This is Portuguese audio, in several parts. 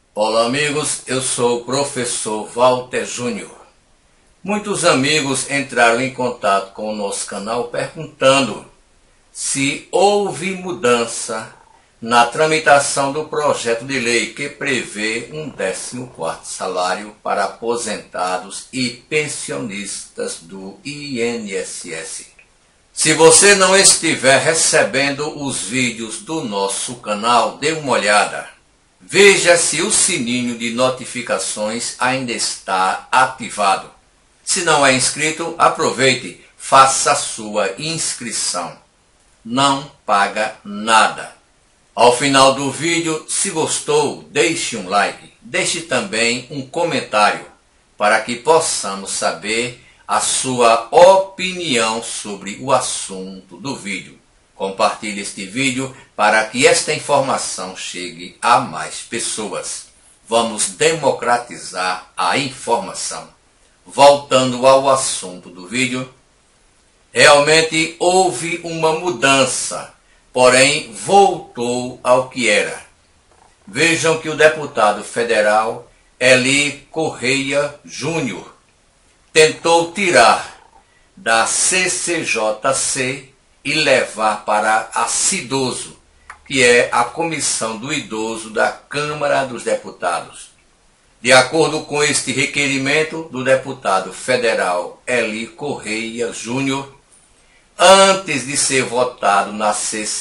Olá amigos, eu sou o professor Walter Júnior. Muitos amigos entraram em contato com o nosso canal perguntando se houve mudança na tramitação do projeto de lei que prevê um 14º salário para aposentados e pensionistas do INSS. Se você não estiver recebendo os vídeos do nosso canal, dê uma olhada. Veja se o sininho de notificações ainda está ativado. Se não é inscrito, aproveite, faça a sua inscrição. Não paga nada. Ao final do vídeo, se gostou, deixe um like. Deixe também um comentário para que possamos saber a sua opinião sobre o assunto do vídeo. Compartilhe este vídeo para que esta informação chegue a mais pessoas. Vamos democratizar a informação. Voltando ao assunto do vídeo, realmente houve uma mudança, porém voltou ao que era. Vejam que o deputado federal Eli Correia Júnior tentou tirar da CCJC e levar para a CIDOSO, que é a Comissão do Idoso da Câmara dos Deputados. De acordo com este requerimento do deputado federal Eli Correia Júnior, antes de ser votado na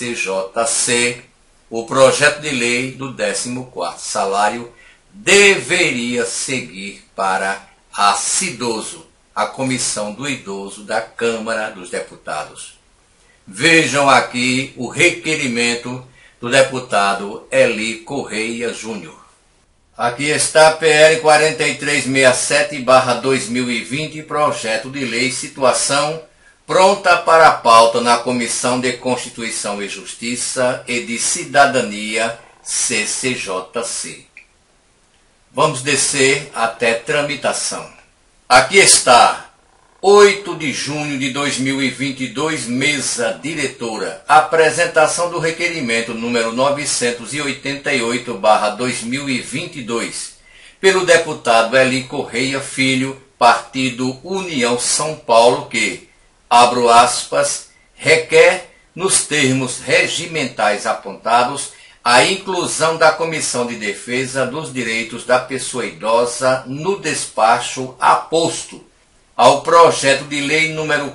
CCJC, o projeto de lei do 14º salário deveria seguir para a CIDOSO, a Comissão do Idoso da Câmara dos Deputados. Vejam aqui o requerimento do deputado Eli Correia Júnior. Aqui está PL 4367/2020, projeto de lei, situação pronta para a pauta na Comissão de Constituição e Justiça e de Cidadania, CCJC. Vamos descer até tramitação. Aqui está, 8 de junho de 2022, mesa diretora, apresentação do requerimento número 988/2022, pelo deputado Eli Correia Filho, Partido União São Paulo, que, abro aspas, requer, nos termos regimentais apontados, a inclusão da Comissão de Defesa dos Direitos da Pessoa Idosa no despacho aposto ao projeto de lei número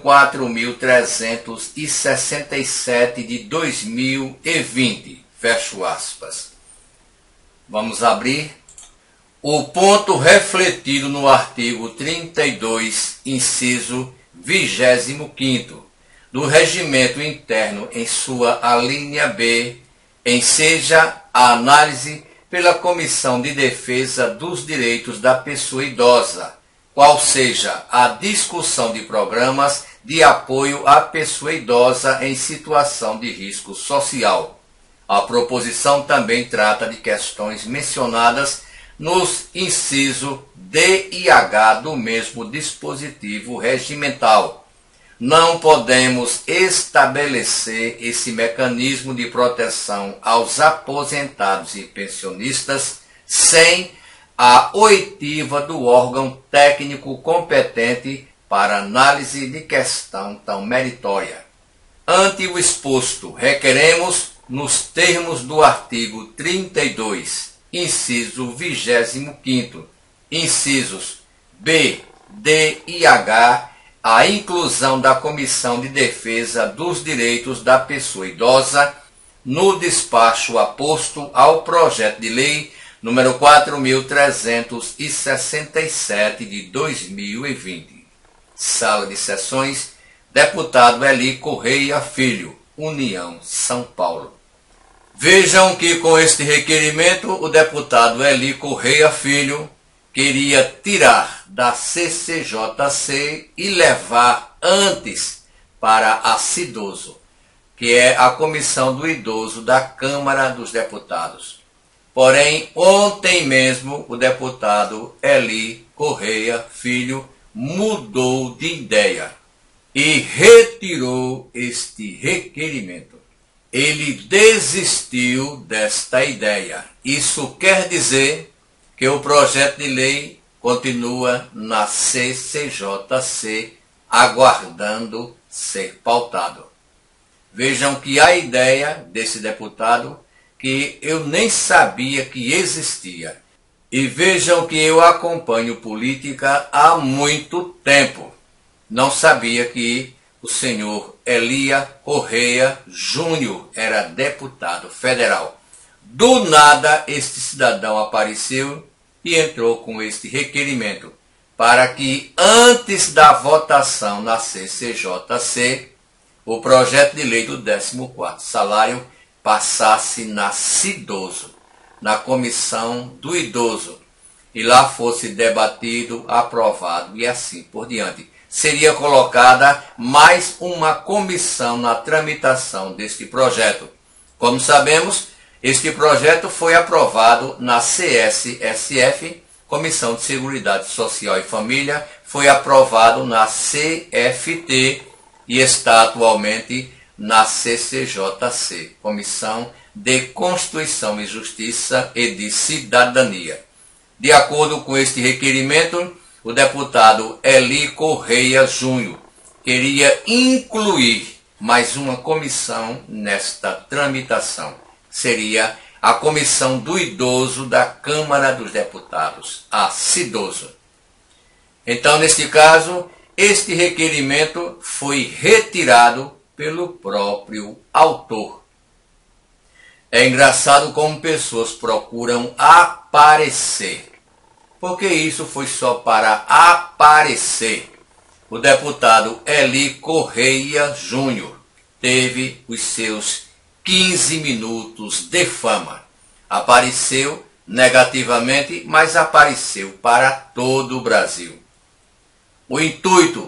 4.367 de 2020, fecho aspas. Vamos abrir. O ponto refletido no artigo 32, inciso 25º, do Regimento Interno em sua alínea B, enseja a análise pela Comissão de Defesa dos Direitos da Pessoa Idosa, qual seja a discussão de programas de apoio à pessoa idosa em situação de risco social. A proposição também trata de questões mencionadas nos incisos D e H do mesmo dispositivo regimental. Não podemos estabelecer esse mecanismo de proteção aos aposentados e pensionistas sem a oitiva do órgão técnico competente para análise de questão tão meritória. Ante o exposto, requeremos, nos termos do artigo 32, inciso 25º, incisos B, D e H, a inclusão da Comissão de Defesa dos Direitos da Pessoa Idosa no despacho aposto ao projeto de lei número 4.367 de 2020. Sala de Sessões, deputado Eli Correia Filho, União São Paulo. Vejam que com este requerimento o deputado Eli Correia Filho queria tirar da CCJC e levar antes para a CIDOSO, que é a Comissão do Idoso da Câmara dos Deputados. Porém, ontem mesmo o deputado Eli Correia Filho mudou de ideia e retirou este requerimento. Ele desistiu desta ideia. Isso quer dizer que o projeto de lei continua na CCJC aguardando ser pautado. Vejam que a ideia desse deputado que eu nem sabia que existia. E vejam que eu acompanho política há muito tempo. Não sabia que o senhor Elia Correia Júnior era deputado federal. Do nada, este cidadão apareceu e entrou com este requerimento para que, antes da votação na CCJC, o projeto de lei do 14º salário passasse na CIDoso, na Comissão do Idoso, e lá fosse debatido, aprovado e assim por diante. Seria colocada mais uma comissão na tramitação deste projeto. Como sabemos, este projeto foi aprovado na CSSF, Comissão de Seguridade Social e Família, foi aprovado na CFT e está atualmente na CCJC, Comissão de Constituição e Justiça e de Cidadania. De acordo com este requerimento, o deputado Eli Correia Júnior queria incluir mais uma comissão nesta tramitação. Seria a Comissão do Idoso da Câmara dos Deputados, a CIDoso. Então, neste caso, este requerimento foi retirado pelo próprio autor. É engraçado como pessoas procuram aparecer, porque isso foi só para aparecer. O deputado Eli Correia Júnior teve os seus 15 minutos de fama. Apareceu negativamente, mas apareceu para todo o Brasil. O intuito,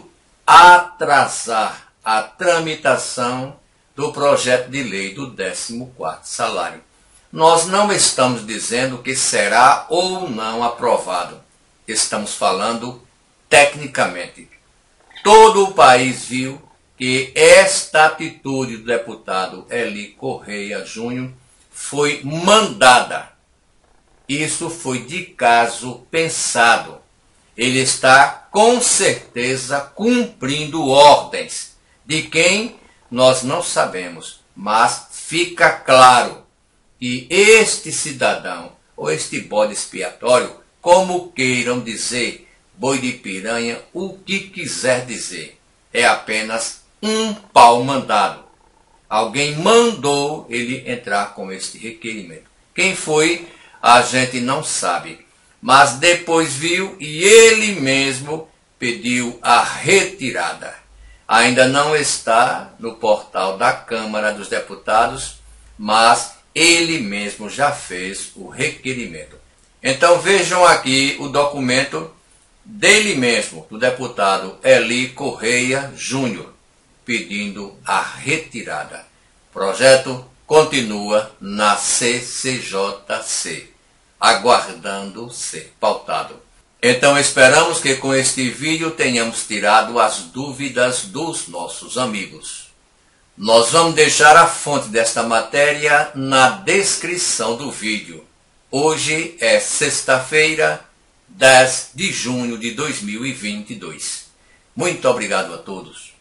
atrasar a tramitação do projeto de lei do 14º salário. Nós não estamos dizendo que será ou não aprovado. Estamos falando tecnicamente. Todo o país viu que esta atitude do deputado Eli Correia Júnior foi mandada. Isso foi de caso pensado. Ele está, com certeza, cumprindo ordens. De quem, nós não sabemos, mas fica claro que este cidadão, ou este bode expiatório, como queiram dizer, boi de piranha, o que quiser dizer, é apenas um pau mandado. Alguém mandou ele entrar com este requerimento. Quem foi, a gente não sabe. Mas depois viu e ele mesmo pediu a retirada. Ainda não está no portal da Câmara dos Deputados, mas ele mesmo já fez o requerimento. Então vejam aqui o documento dele mesmo, do deputado Eli Correia Júnior, pedindo a retirada. O projeto continua na CCJC, aguardando ser pautado. Então esperamos que com este vídeo tenhamos tirado as dúvidas dos nossos amigos. Nós vamos deixar a fonte desta matéria na descrição do vídeo. Hoje é sexta-feira, 10 de junho de 2022. Muito obrigado a todos.